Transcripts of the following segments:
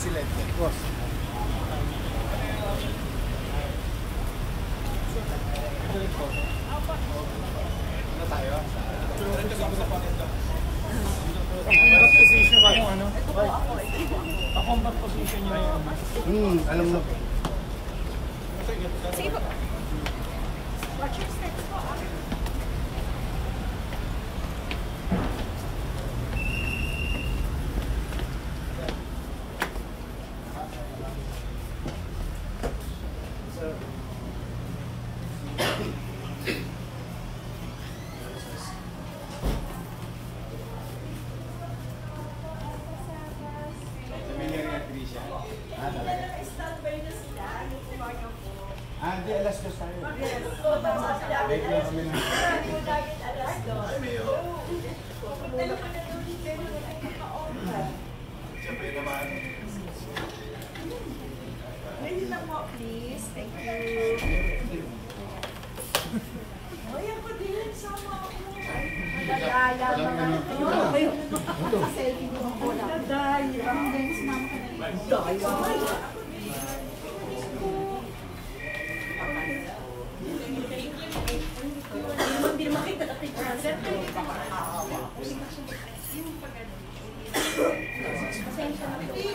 Presidente. Boss. Ano tayo? Back position ba yung ano? Ako ang back position nyo yung... alam mo. Sige po. Watch your steps po. Di alas dos tayo. Ready na po, please. Thank you. Ay, ako din. Sama ako. Nadaya naman. Selfie mo ako lang. Nadaya. Ang dance naman ka na. Nadaya. Hindi makita na picture. Pasensya na po.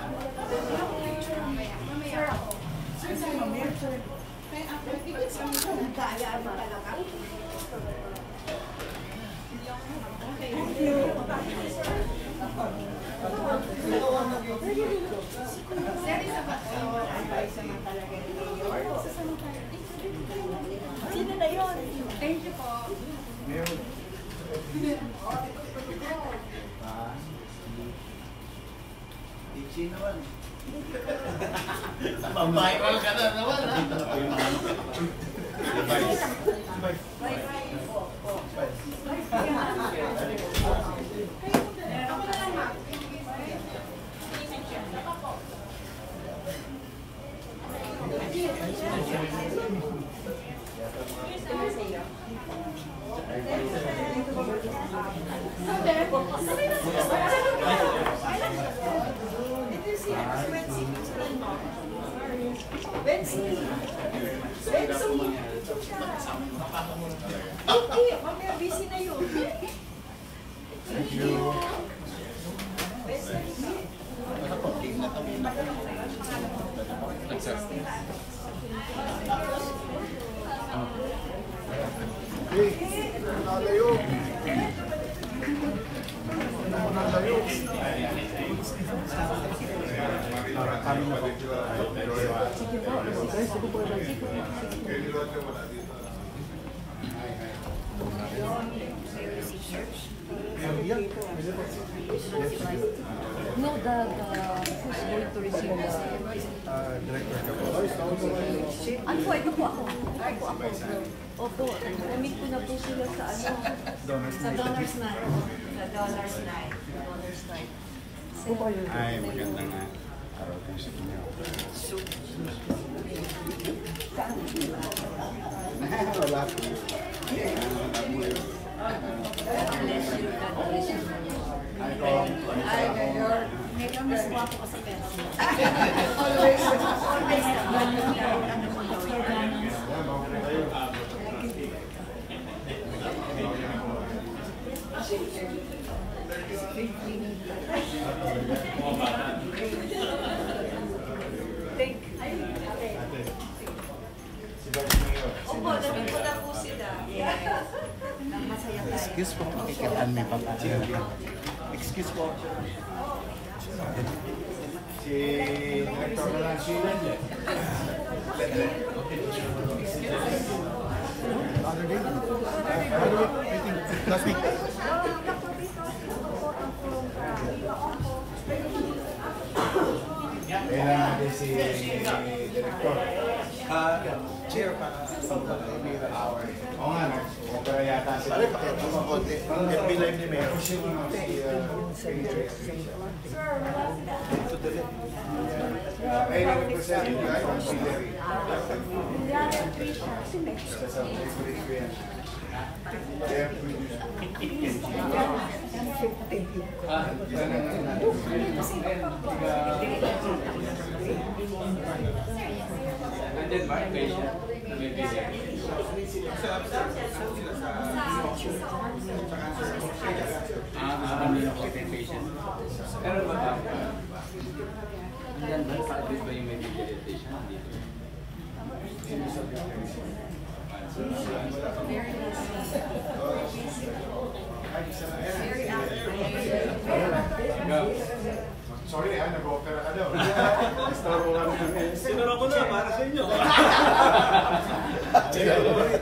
Sino na yun? Thank you po. Ichi naman. Viral ka na naman, ha? Mamaya busy na yun. Thank you. Hey, nalayo. Nalayo. Kami na po. Sige po. Sige po. No, who's going to receive the... Director ka po. Ito po ako. Opo, na-meet ko na po sila sa ano. Sa Donors Night. Sa Donors Night. Donors Night. Ay, maganda nga. Araw po sa inyo. Wala po. May kamis po ako sa pera. Always. Opo, namin ko na po sila. Excuse po, makikitaan may pag-aaral. Excuse po. Si Director na lang sila dyan. Other day? I think last week. Kailan natin si Director. Chair para sa hour. Oo nga, nagkara yata sila. Pare, pakita mo konti. FB Live ni Mayor. Kasi mo na si to the left. Ay, nag-present yung guy on Hillary. Sa Hillary ko yan. They have Nandyan ba? Patient? Na may patient? Ano yung patient? Pero ba ba? Nandyan ba? Paadis ba yung may patient dito? sorry, nag-opera ka daw. Siguro ko na, para sa inyo. Sige.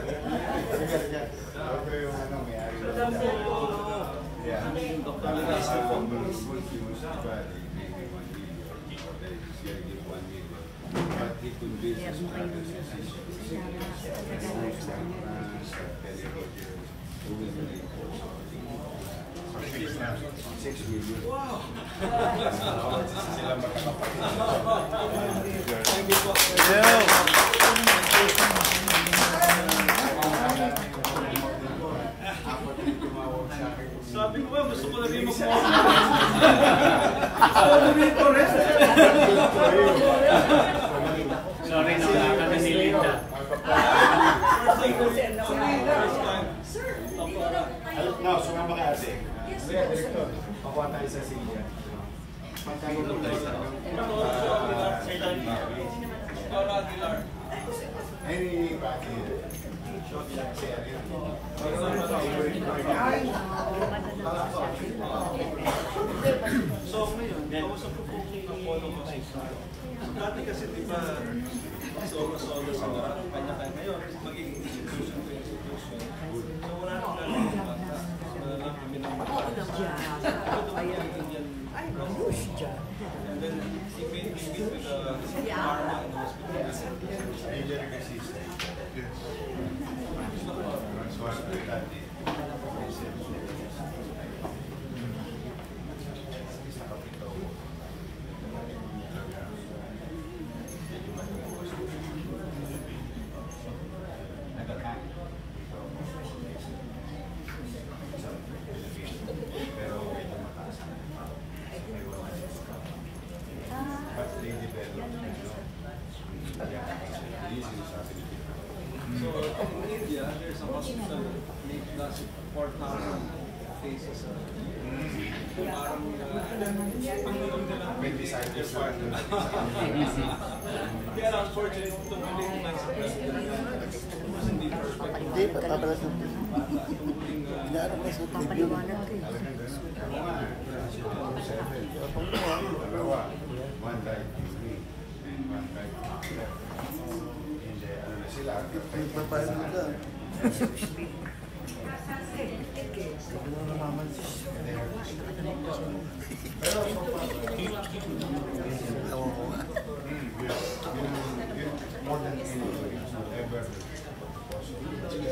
Okay, yung ano, may-ari. Yeah. But he convinced his brother $6 million. Wow! Sila magkakapatid. Thank you po. Sabi ko ba, gusto ko na rin mag-morning. Gusto ko na rin correct. Sorry, nakaka na si Linda. No, sumama ka ate. Director, pakuha tayo sa silya. Pagkagulo tayo sa any bakit? So ngayon, kausap ko po yung Apollo kasi dati kasi di ba solo-solo sa kanya-kanya ngayon, magiging institution to institution. So wala nang lalabas. Wala lang kami ng and then he made me meet with the pharma and hospital. So in India, there's a hospital that does 4,000 cases. Parang pangulong nila. May disciples na. Kaya unfortunately, tumuling naman sa president. Hindi perfect. Hindi, papapalas ng inaarap na sa Papaliwanag ko eh. Dalawa. One died in me and one died in me. Hindi, ano na sila. Papalas na ka. Pero so far, Ewan ko nga. more than anybody ever possible.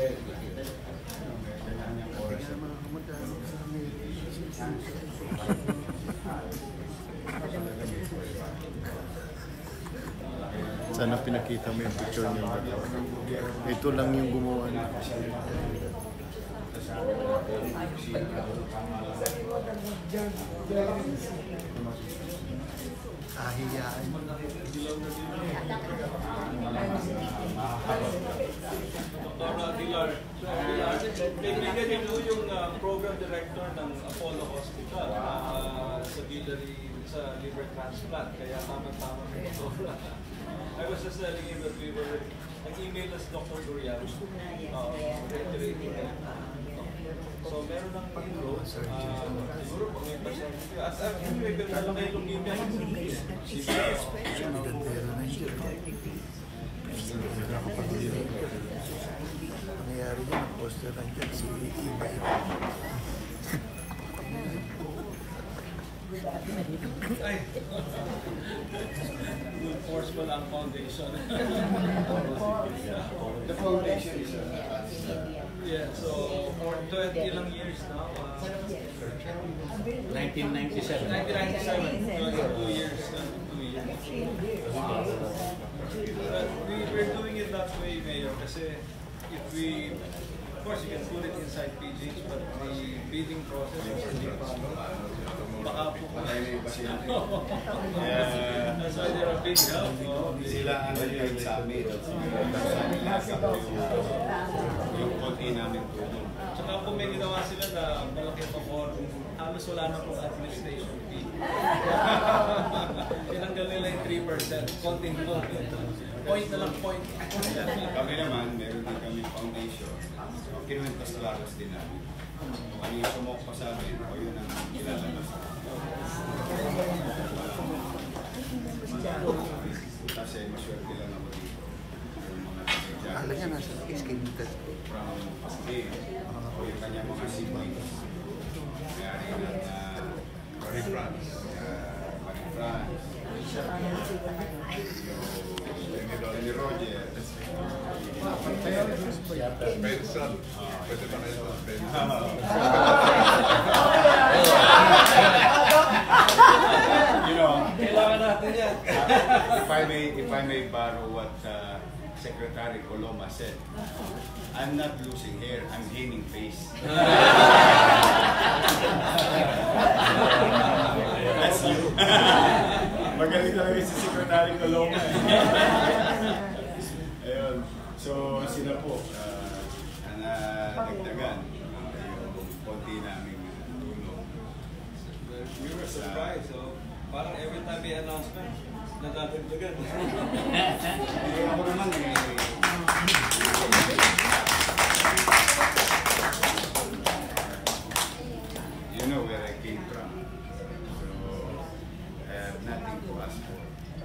Kaya mga kamag-anak sa Sana pinakita mo yung picture niya. Ito lang yung gumawa niya. Ahiyaan. Dr. Dilar, kaibigan niyo po yung program director ng Apollo Hospital sa biliary, sa liver transplant, kaya tama-tama po ito. I was just telling him that we were, nag-email us Dr. Durian, reiterating that. So meron ng inroads, siguro pag may percentage. At anyway, ganda lang kayo lumimya. Nangyayari yun, ang poster lang dyan, si iba-iba. Ay! Good force pala ang foundation. The foundation is Yeah, so for 20 lang years now. 1997. 1997, 22 years. But we were doing it that way, Mayor, kasi if we, of course, you can put it inside PGH, but the bidding process is hindi pa. Baka po that's why they're a big help. Sila ang nag-guide sa amin. Yung konti namin tulong. Tsaka kung may ginawa sila na malaki pa po, halos wala na pong administration fee. Tinanggal nila yung 3%, konting point na lang point. Kami naman, meron din kami foundation. Kinuwentas lakas din namin. Kung ano yung sumok pa sa amin, o yun ang ilalabas. Kasi maswerte lang ako dito. Yung mga nagsisadya. Alam niya nasa iskinitas. From Pasig, o yung kanyang mga siblings. Mayari ng Marie France. Marie France. Ni Roger. Benson. Pwede ba kayo ng Benson? You know, Kailangan natin yan. if I may borrow what Secretary Coloma said, I'm not losing hair, I'm gaining face. That's you. Magaling talaga si Secretary Coloma. Ayun. So, sila po, dagdagan yung konti naming tulong. We were surprised, so parang every time may announcement, nadadagdagan. Ako naman you know where I came from. So, I have nothing to ask for.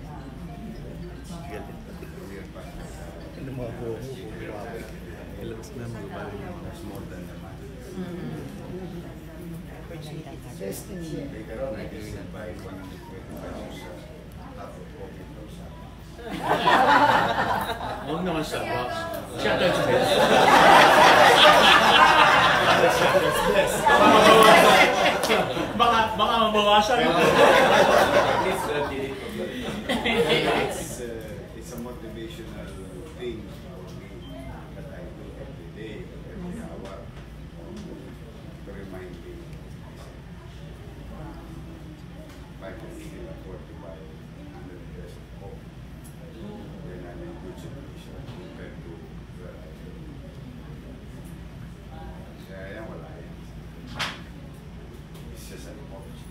Ano mga buho, ilabas na mga bali niya. That's more than the money. Later on, I can buy 125 half of coffee for Huwag naman siya, box. Siya tayo sa best. Baka mabawasan. It's a motivational thing for me that I do every day, every hour, to remind me. If I can even afford to buy 100 pesos of coffee, then I'm in good situation compared to where I live. Kaya yan, wala yan. It's just an option.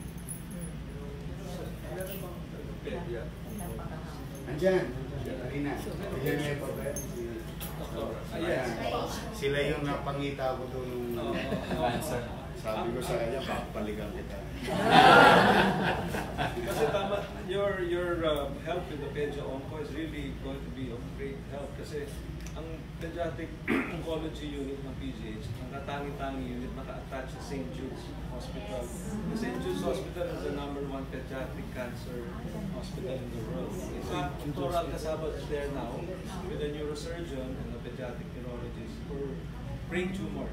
Andyan, Marina. Ayan na yung pabaya. Ayan. Sila yung napangita ko doon nung sabi ko sa kanya, papalikan kita. Kasi tama, your help with the Pedja Onco is really going to be of great help kasi ang pediatric oncology unit ng PGH, ang katangi-tangi unit naka-attach sa St. Jude's Hospital. The St. Jude's Hospital is the #1 pediatric cancer hospital in the world. In fact, Dr. Alcazaba is there now with a neurosurgeon and a pediatric neurologist for brain tumor.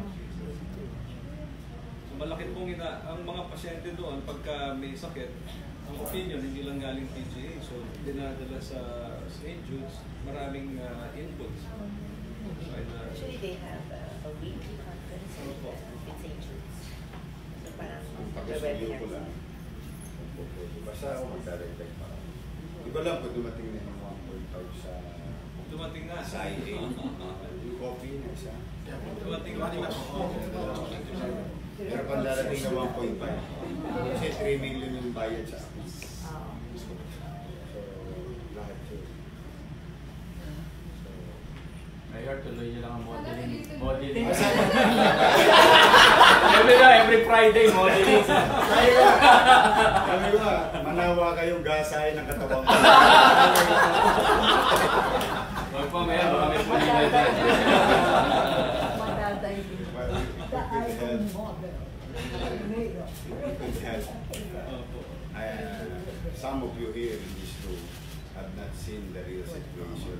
So malaki pong ang mga pasyente doon pagka may sakit, ang opinion hindi lang galing PGA, so dinadala sa St. Jude's, maraming inputs. Actually, they have a weekly conference with St. Jude's. So parang Pagkasuyo ko lang. Basta ako magdaragdag pa. Iba lang kung dumating na yung 1.5 sa Dumating na. sa IA. Yung coffee na isa. Dumating na. Pero kung darating na 1.5, kasi 3 million yung bayad sa akin. So, lahat yun. Mayor, tuloy niyo lang ang modeling. Modeling. Every Friday, modeling. Sabi ko nga, manawa kayong gasahin ng katawan ko. Huwag po, Mayor. Marami po nila dyan. Some of you here in this room have not seen the real situation.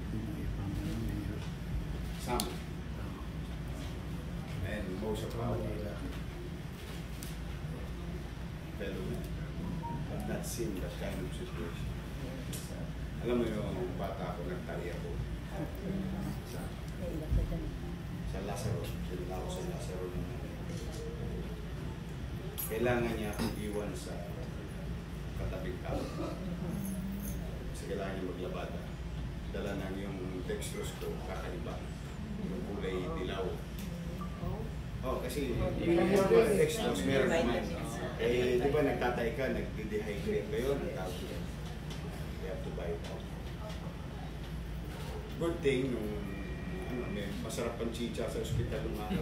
Some. And most of our fellow men have not seen that kind of situation. Alam mo yung bata ko, nagtali ako. Sa Lazaro, sila ako sa Lazaro naman. Kailangan niya iwan sa katabing tao. Kasi kailangan niya maglabada. Dala ng yung dextrose ko, kakaiba. Yung kulay dilaw. Oh, kasi yung dextrose meron naman. Eh, di ba nagtatay ka, nag-dehydrate kayo, nagtawag ka. You have to buy it out. Good thing, nung may masarap pang chicha sa ospital ng araw.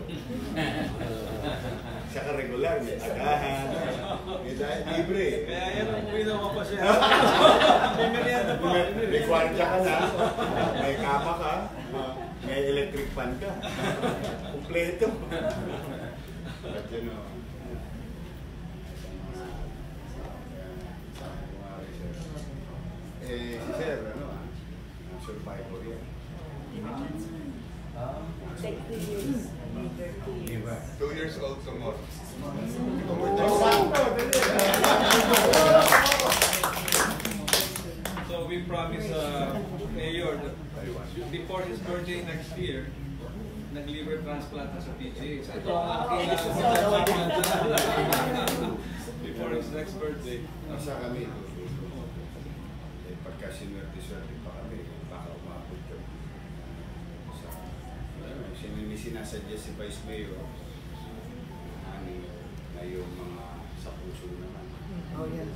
Saka regular, may agahan, may libre. Kaya yan ang umuwi ng mga pasyente. May merienda pa. May kwarta ka na, may kama ka, may electric fan ka. Kompleto. But you know, si Sir, survivor yan. Like 2 years. Diba? 2 years old tomorrow. So we promise Mayor that before his birthday next year, nag-liver transplant na sa PGH. Ito ang aking before his next birthday. Nasa kami, pagka sinwerte-swerte pa kami, baka umabot kami. Sinasuggest si Vice Mayor, na yung mga sa puso naman. Oh, yes.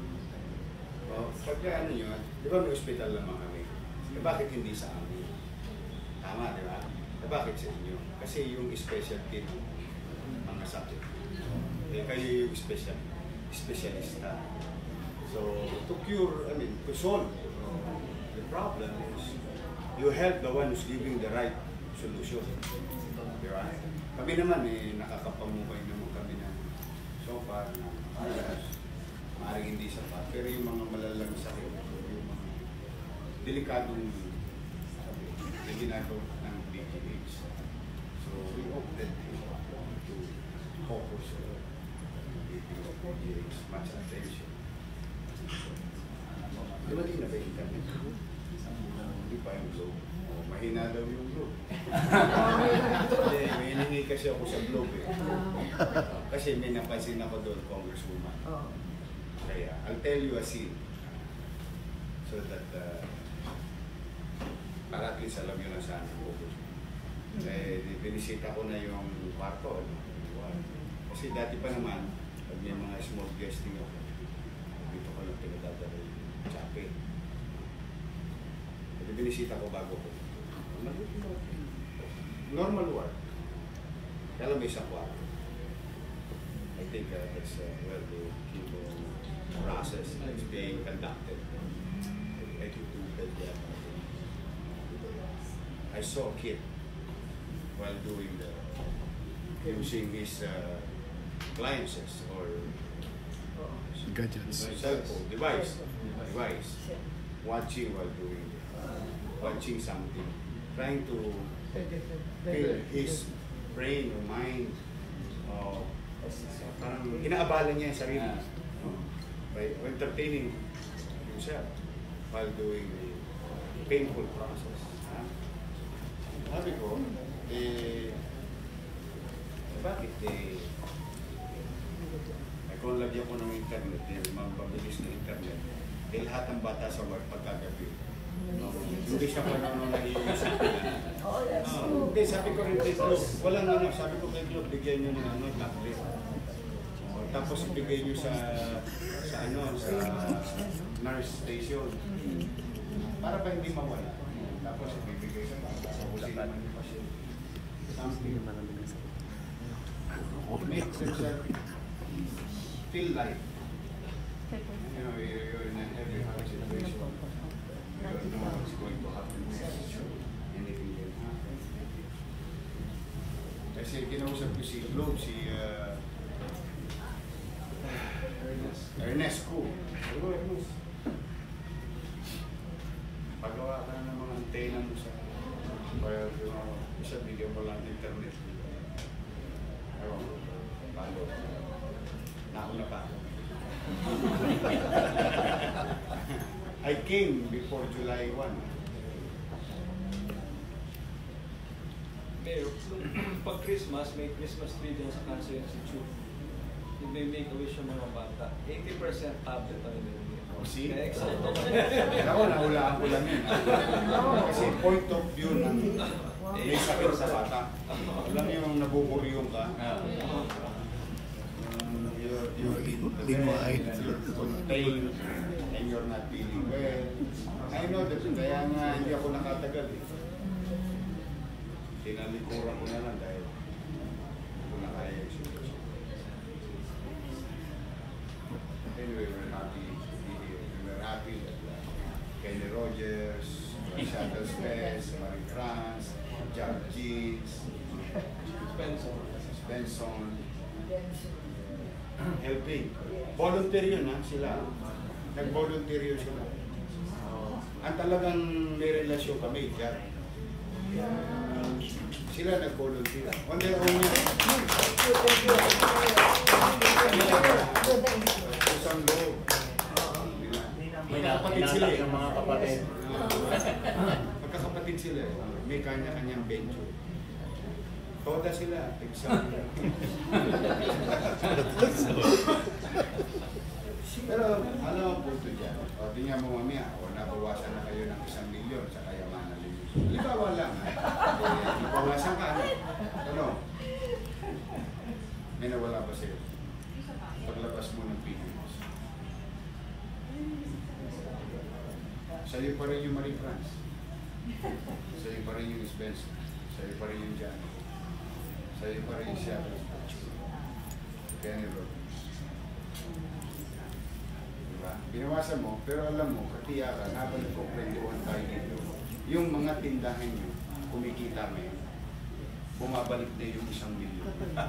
Pagka ano yun, di ba may ospital naman kami? Bakit hindi sa amin? Tama, di ba? Bakit sa inyo? Kasi yung specialty ng mga sakit. Kayo yung specialista. So, to cure, to solve the problem is you help the one who's giving the right solution. Di ba? Kami naman nakakapamuhay naman kami ng sofa, ng ayos, maaaring hindi sapat. Pero yung mga malalang sakit, yung mga delikadong na ginagawa ng DPH. So, we opted to focus on DPH, much attention. Di ba di na ba internet? Hindi pa yung globe. Mahina daw yung globe. May hiningi kasi ako sa globe eh. Kasi may napansin ako doon, Congresswoman. Kaya, I'll tell you a scene. So that, para at least alam nyo na saan ako. Binisita ko na yung kwarto. Kasi dati pa naman, pag may mga small guesting ako, dito ko lang pinadadala yung chape. Binisita ko bago ko. Normal work. Kaya may isang kwarto. I think that's where the chemo process is being conducted. I saw a kid while doing using his appliances or gadgets, cell phone device, watching while doing watching something, trying to fill his brain or mind. Parang inaabala niya yung sarili by entertaining himself while doing the painful process. Sabi ko, bakit kung lagyan ko ng internet, mapabilis ng internet, lahat ng bata sa work pagkagabi. Hindi siya pa naman nag-iisip. Hindi, sabi ko rin kay Globe, walang sabi ko kay Globe, bigyan nyo ng tablet. Tapos ibigay nyo sa nurse station. Para ba hindi mawala? Tapos ibibigay sa bata. Kasi naman yung pasyon. Something makes yourself feel light. You know, you're in every hard situation. You don't know what's going to happen next. Anything can happen. Kasi kinausap ko si Globe, si Ernest ko. Ernest. Pagawa ka na ng mga antena mo sa isa bigyan mo lang internet. Palo. Nauna pa ako. I came before July 1. Mayor, pag Christmas, may Christmas tree dyan sa Cancer Institute. Yung may make-a-wish yung mga bata. 80% tablet ang nilagay. See? Kaya excited ako. Ako, nahulaan ko lang yun. Kasi point of view ng may sakit sa bata. Alam mo yung nabuburyong ka. You're in pain and you're not feeling well. I know that, kaya nga hindi ako nakatagal eh. Tinalikuran ko na lang dahil hindi ko na kaya yung sitwasyon. Anyway, we're happy to be here. We're happy that Kenny Rogers, Shadows Fest, Marie France, Jack Jeans, Benson, helping. Volunteer yun ha, sila. Nag-volunteer yun sila. Ang talagang may relasyon kami, Jack. Sila nag-volunteer. On their own yan. Isang loob. May kapatid sila eh. Mga kapatid. Magkakapatid sila eh. May kanya-kanyang venture. Toda sila. Exam. Pero ano ang punto dyan? O tingnan mo mamaya, o nabawasan na kayo ng 1 milyon sa kayamanan ninyo. Halimbawa lang ha. Nabawasan ka ano? Ano? May nawala ba sa'yo? Paglabas mo ng Pilipinas. Sa'yo pa rin yung Marie France. Sa'yo pa rin yung Spencer. Sa'yo pa rin yung Jan. Sa'yo pa rin yung Seattle. Kenny Rogers. Diba? Binawasan mo, pero alam mo, katiyakan, habang nagkukwentuhan tayo dito, yung mga tindahan nyo, kumikita ngayon, bumabalik na yung 1 milyon.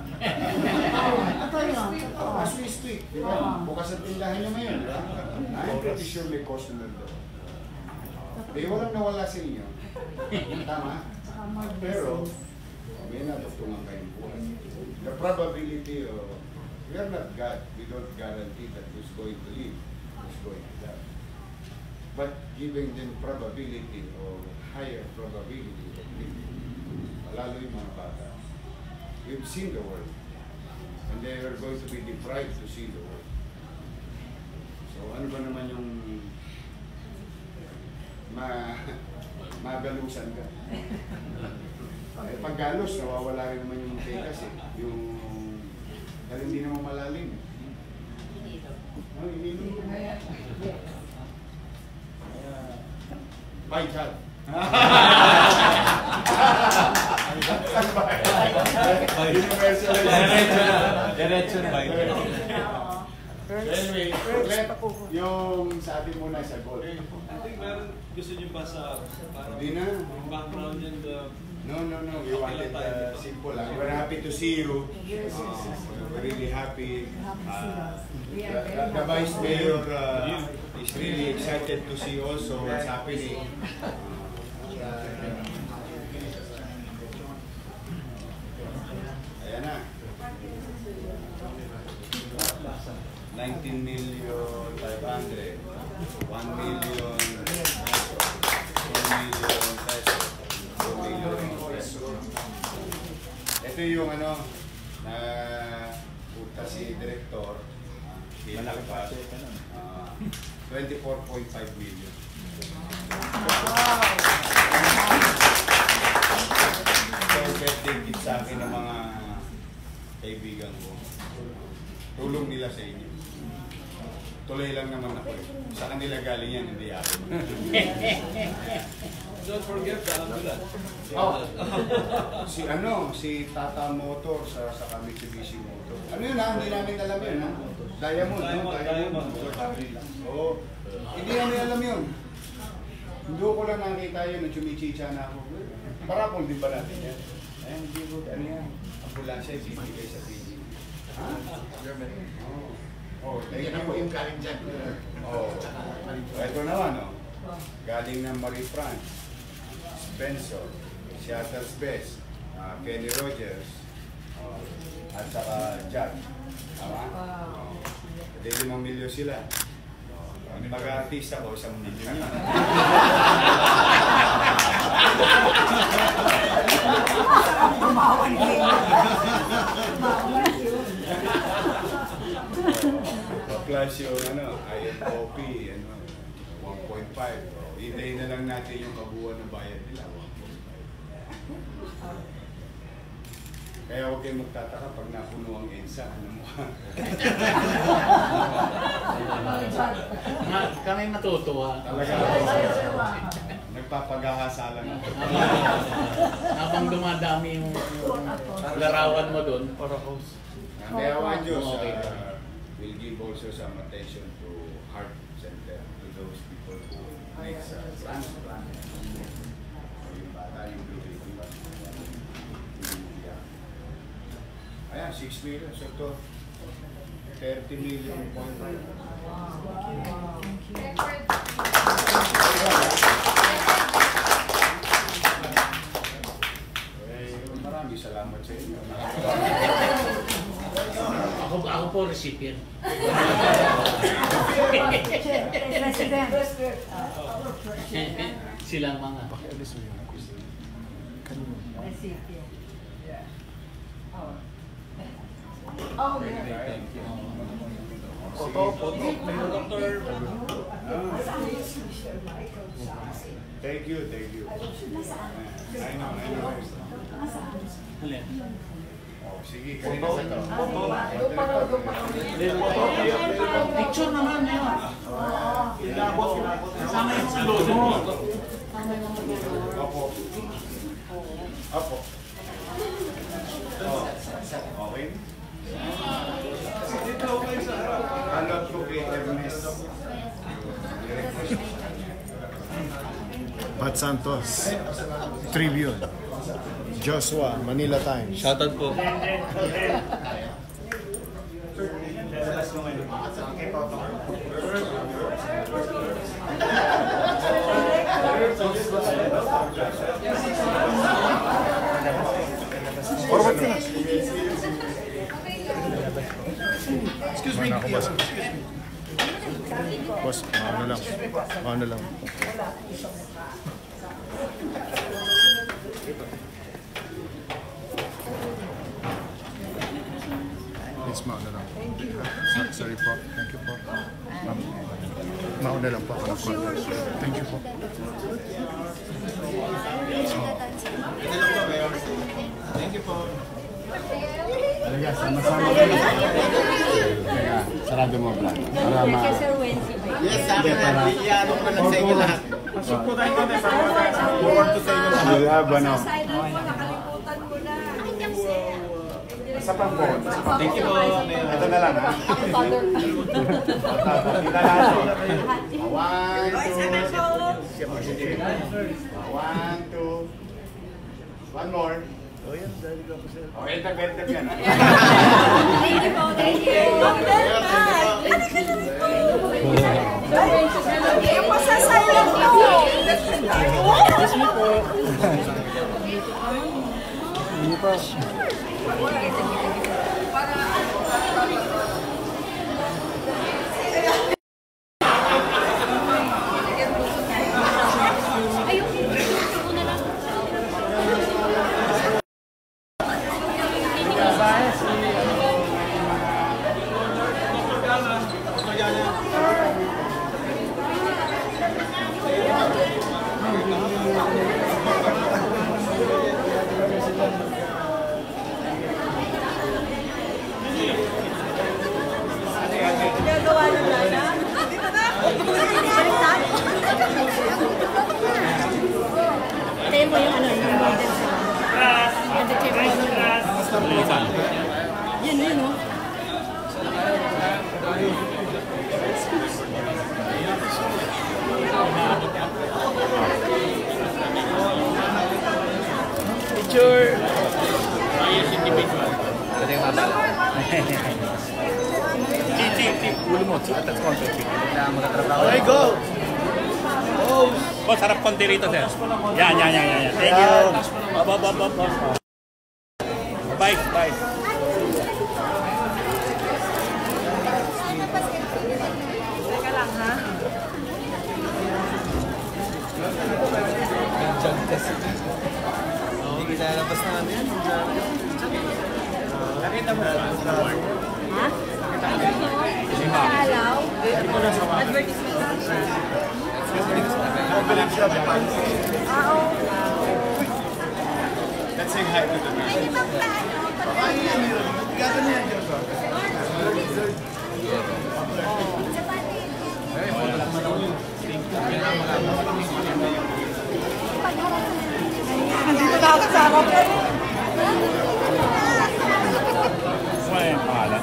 As we speak, di ba? Bukas ang tindahan nyo ngayon, di ba? I'm pretty sure may customer doon. Eh, walang nawala sa inyo. Tama? Pero, may natutungan kayong buhay. The probability of, we are not God. We don't guarantee that who's going to live, who's going to die. But giving them probability or higher probability of living, lalo yung mga bata, we've seen the world. And they are going to be deprived to see the world. So ano ba naman yung magalusan ka? Eh, pag galos, nawawala rin naman yung pekas eh. Yung, dahil hindi naman malalim. Ininom ko. Bye, Chad. Diretso na. Anyway, yung sa atin muna sa goal. I think meron gusto nyo pa sa parang Hindi na. background and No. We wanted simple lang. We're happy to see you. We're really happy. The Vice Mayor is really excited to see also what's happening. Ayan na. 19 million 500. 1 million peso. 2 million peso. 2 million peso. Ito yung ano na puta si Director. Malaki pa. 24.5 million. So, birthday gift sa akin ng mga kaibigan ko. Tulong nila sa inyo. Tuloy lang naman ako eh. Sa kanila galing yan, hindi ako. don't forget the ambulance. Si Tata Motor sa Mitsubishi Motor. Ano yun ha? Hindi namin alam yun ha? Diamond. Oo. Hindi namin alam yun. Hindi ko lang nakita yun, nag-chumichicha na ako. Parapol din ba natin yan? Ayan, hindi ko, ano yan? Ambulansya, bibigay sa PG. Ha? Germany. Oh, yan ang yung galing dyan. Ito naman, galing ng Marie France, Spencer, Seattle's Best, Kenny Rogers, at saka Jack. Tama? Hindi 5 milyon sila. Mag-artista ko, 1 milyon yun. Plus yung IMOP, 1.5. Hintayin na lang natin yung kabuuan ng bayad nila, 1.5. Kaya huwag kayong magtataka pag napuno ang EDSA, ano mo? Kami matutuwa. Talaga, nagpapagahasa lang ako. Habang dumadami yung larawan mo doon. Kaya awan Diyos, will give also some attention to heart center, to those people who makes transplant. Yung bata, yung baby, ayan, 6 million. So ito, 30 million point. Maraming salamat sa inyo. Ako po recipient. Silang mga. Oh, yeah. Thank you, thank you. I know. Oh, sige, kanina sa ito. Picture naman yun. Kasama yung saludo mo. Opo. Opo. Okay. Alot ko kay Ernest. Pat Santos, Tribune, Joshua, Manila Times. Shoutout po. Forward ka na. Excuse me. Boss. Boss, maano lang. Please, mauna lang. Sorry po. Thank you po. Mauna lang po ako ng contact. Thank you po. Thank you po. Talaga, sama-sama ko na. Kaya, sarado mo, Brad. Para ma... Yes, sa akin na. Iyaano ko na sa inyo lahat. Pasok po tayo na forward to sa inyo lahat. You have ano? Nakalimutan mo na. Sa pang po. Thank you po. Ito na lang, ha? Kita natin. 1, 2. One more. Okay, tag-tag yan. Thank you po, thank you. Yung masasayang ko. Hindi pa. Tayo mo yung ano, yung model sa yun, yun, no? Picture. Ayos individual. Ito yung mama. Tip. Ulo mo. Atas konti. Okay, go! Oh, sarap konti rito, sir. Yan. Thank you. Bye. Teka lang, ha? Hindi kita labas na ano yan. Nakita mo na. Ha? Alaw? Advertisement. Let's say hi to the person. Nandito na ako sa harap. Wala yung pangalan.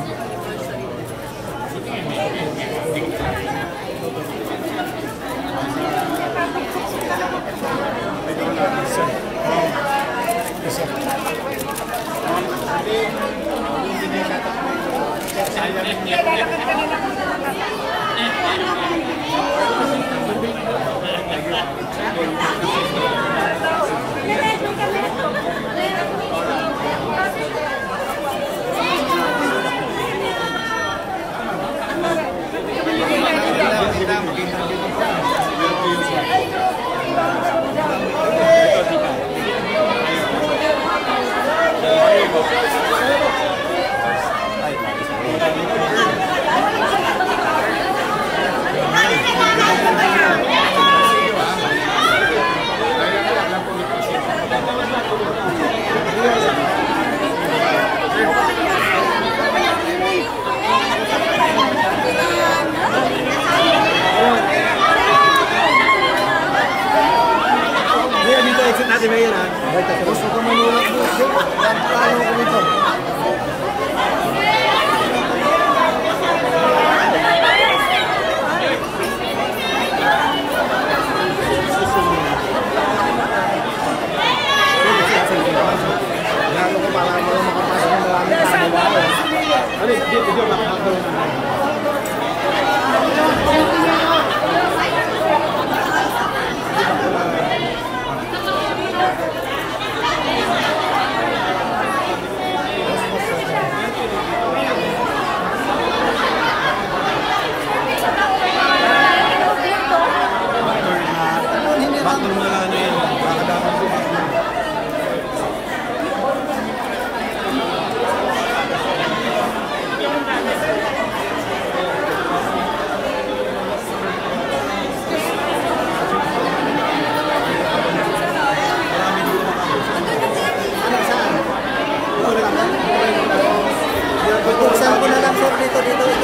Buksan ko na lang sir dito.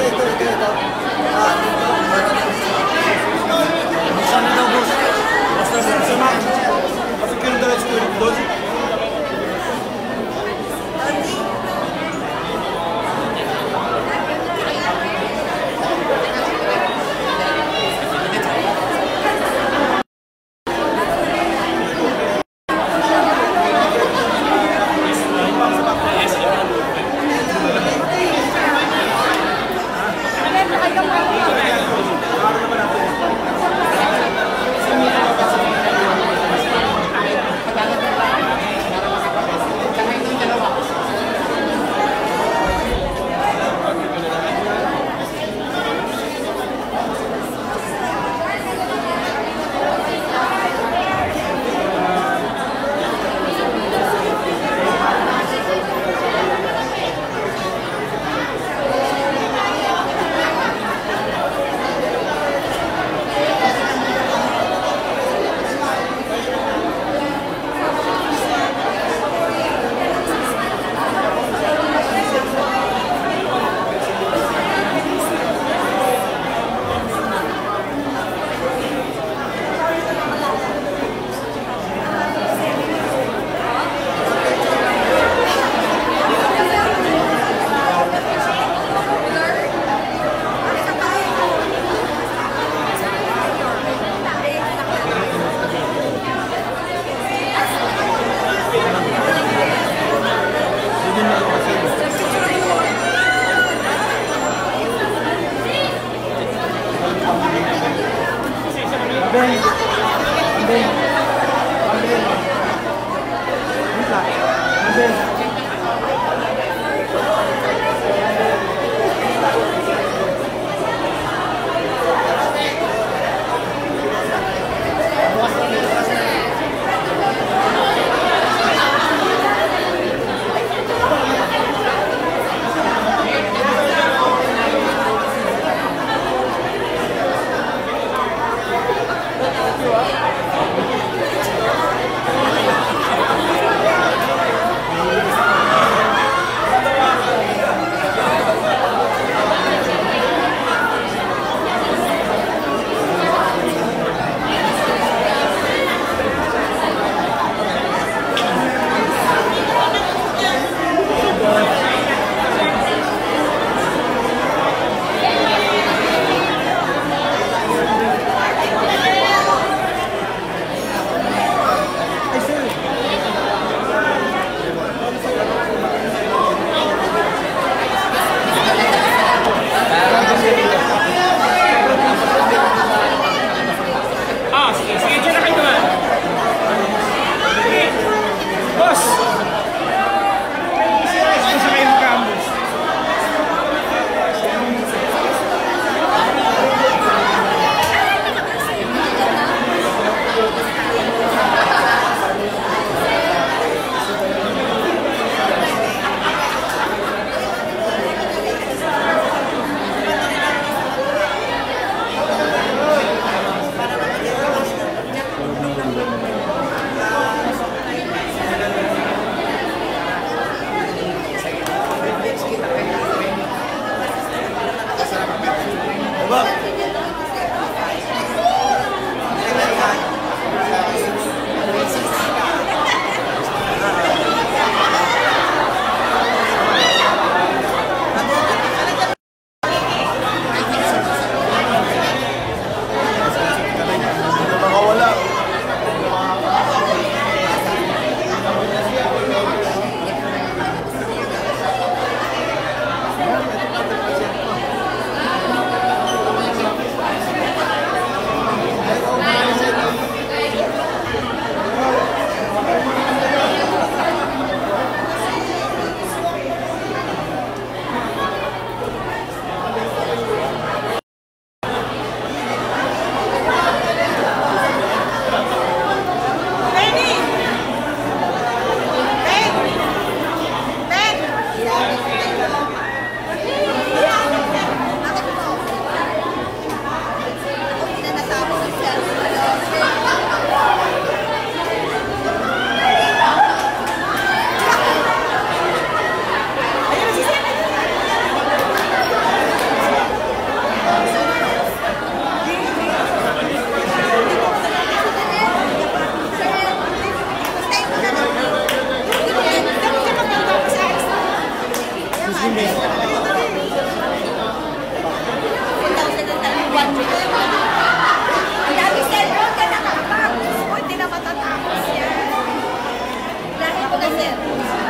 Buksan na daw boss. Basta sama. Kasi kailangan ko doon. Ay, sir.